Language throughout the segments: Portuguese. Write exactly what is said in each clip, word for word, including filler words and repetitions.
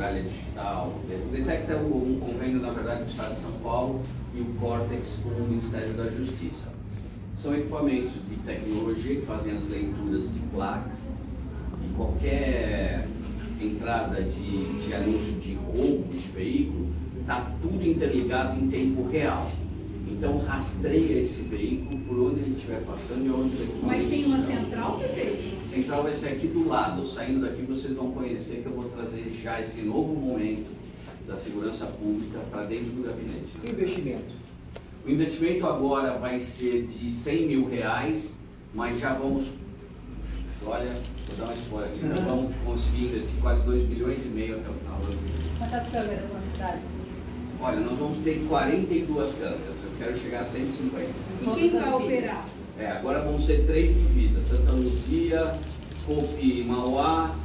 muralha digital, o Detecta é um convênio, na verdade, do Estado de São Paulo e o Cortex com o Ministério da Justiça. São equipamentos de tecnologia que fazem as leituras de placa e qualquer entrada de, de anúncio de roubo de veículo, está tudo interligado em tempo real. Então rastreia esse veículo por onde ele estiver passando e onde os equipamentos. Mas tem uma central, prefeito? A central vai ser aqui do lado. Saindo daqui vocês vão conhecer que eu vou trazer já esse novo momento da segurança pública para dentro do gabinete. E o investimento? O investimento agora vai ser de cem mil reais, mas já vamos, olha, vou dar uma spoiler aqui, nós vamos conseguir investir quase dois bilhões e meio até o final do ano. Quantas câmeras na cidade? Olha, nós vamos ter quarenta e duas câmeras, eu quero chegar a cento e cinquenta. E quem vai operar? É, agora vão ser três divisas, Santa Luzia, Copi, Mauá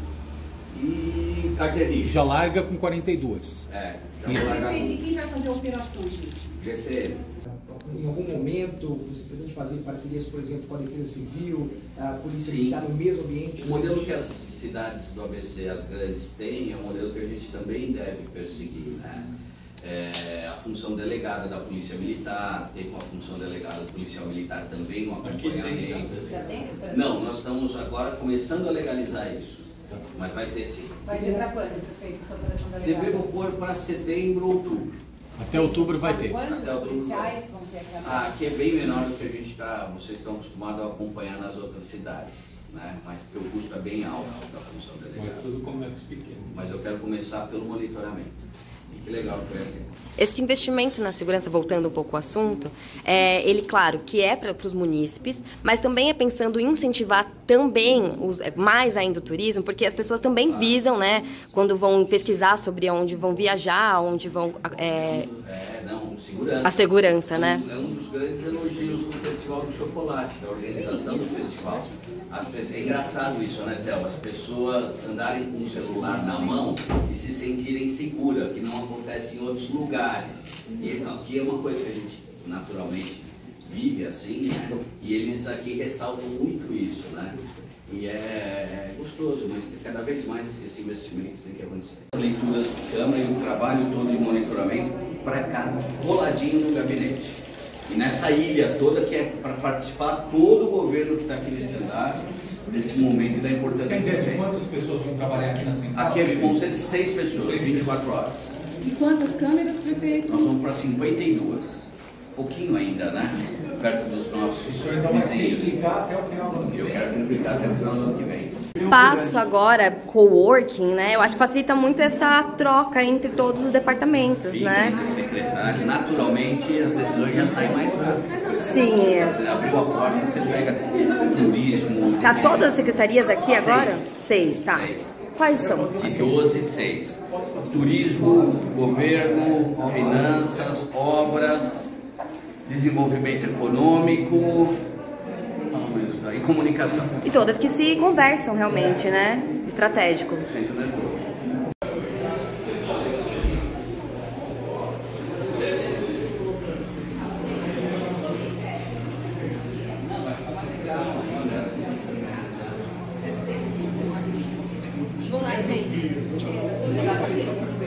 e Carteiriço. Já larga com quarenta e duas. É, E- já vou largar Prefeito, e com quem vai fazer a operação disso? G C M. Em algum momento, você pretende fazer parcerias, por exemplo, com a Defesa Civil, a Polícia Sim. Militar no mesmo ambiente? O modelo que as cidades do A B C, as grandes, têm, é um modelo que a gente também deve perseguir, né? É, a função delegada da Polícia Militar, tem com a função delegada do policial militar também um acompanhamento. Já tem operação? Não, nós estamos agora começando a legalizar isso, mas vai ter sim. Vai ter para quando, prefeito, essa operação delegada? Devemos pôr para setembro, outubro. Até outubro vai Sabe ter. quantos Até outubro. policiais vão ter aqui? Ah, aqui é bem menor do que a gente está, vocês estão acostumados a acompanhar nas outras cidades, né? Mas porque o custo é bem alto da função delegada. Mas tudo começa pequeno. Mas eu quero começar pelo monitoramento. E que legal que foi assim. Esse investimento na segurança, voltando um pouco ao assunto, é, ele, claro, que é para os munícipes, mas também é pensando em incentivar também os, mais ainda o turismo, porque as pessoas também visam, né, quando vão pesquisar sobre onde vão viajar, onde vão... É, É, não, segurança. a segurança, né? É um dos grandes elogios do Festival do Chocolate, da organização do festival. As pessoas, é engraçado isso, né, Thelma? As pessoas andarem com o celular na mão e se sentirem seguras, que não acontece em outros lugares. E aqui é uma coisa que a gente naturalmente vive assim, né? E eles aqui ressaltam muito isso, né? E é, é gostoso, mas cada vez mais esse investimento tem que acontecer. As leituras de câmera e o trabalho todo de monitoramento para cá, coladinho no gabinete. E nessa ilha toda que é para participar todo o governo que está aqui nesse andar, desse momento e da importância Tem que ideia de tem. quantas pessoas vão trabalhar aqui na central? Aqui vão ser seis pessoas, vinte e quatro horas. E quantas câmeras, prefeito? Nós vamos para cinquenta e duas, pouquinho ainda, né? Perto dos nossos O senhor então vai vizinhos. triplicar até o final do ano que Eu vem. quero triplicar até o final do ano que vem. Espaço agora, coworking, né? Eu acho que facilita muito essa troca entre todos os departamentos, né? Fica, secretário, naturalmente as decisões já saem mais rápido. Sim. Você abriu a porta, você pega turismo. Tá todas as secretarias aqui agora? Seis. Seis, tá. Seis. Quais são? De doze, seis. Turismo, governo, finanças, obras, desenvolvimento econômico e comunicação. E todas que se conversam realmente, né? Estratégico. Centro nervoso. Vou lá, gente.